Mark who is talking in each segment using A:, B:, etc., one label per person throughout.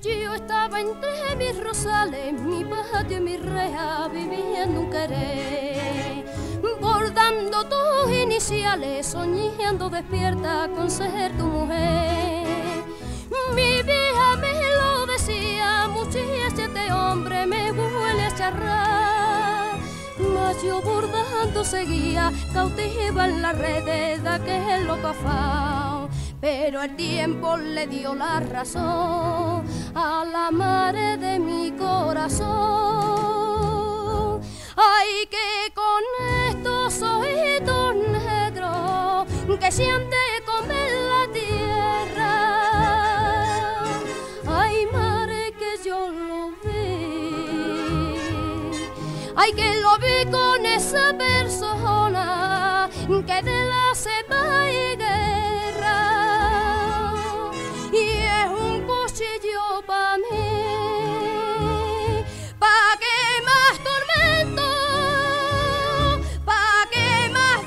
A: Yo estaba entre mis rosales, mi patio y mi reja, viviendo un querer, bordando tus iniciales, soñando despierta con ser tu mujer. Mi vieja me lo decía, muchacha, este hombre me huele a charrar, mas yo bordando seguía, cautiva en las redes de aquel loco afán. Pero el tiempo le dio la razón a la madre de mi corazón. Ay, que con estos ojitos negros que se han de comer la tierra. Ay, madre, que yo lo vi. Ay, que lo vi con esa persona que de la cepa y guerra. Y es un cuchillo pa' mí, pa' que más tormento, pa' que más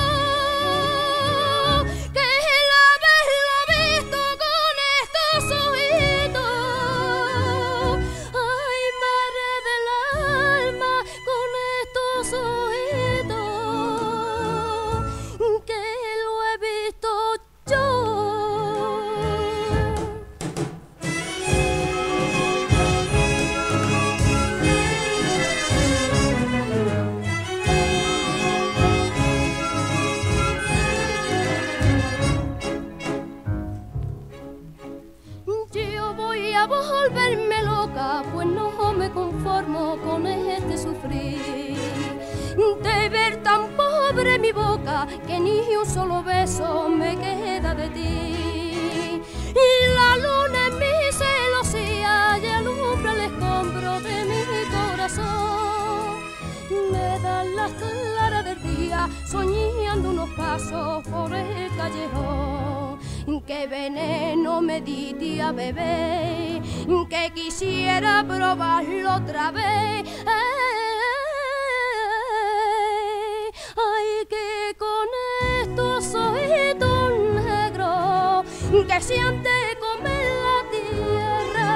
A: dolor, que el haberlo visto con estos ojitos. Ay, madre del alma, con estos ojitos, que lo he visto yo. Yo voy a volverme loca, pues no me conformo con este sufrir, de ver tan pobre mi boca que ni un solo beso me queda de ti. Y la luna en mi celosía y alumbra el escombro de mi corazón. Me dan las claras del día soñando unos pasos por el callejón. Que veneno me diste a beber, que quisiera probarlo otra vez. Ay, que con estos ojitos negros que se han de comer la tierra.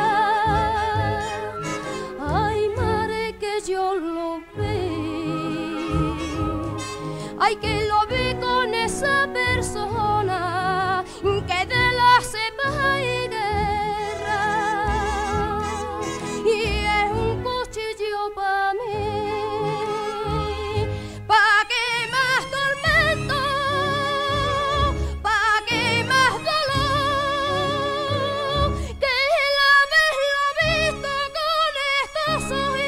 A: Ay, madre, que yo lo vi. Ay, que lo vi con esa persona que de la cepa y guerra. Y es un cuchillo pa' mí, pa' que más tormento, pa' que más dolor, que el haberlo visto con estos ojos.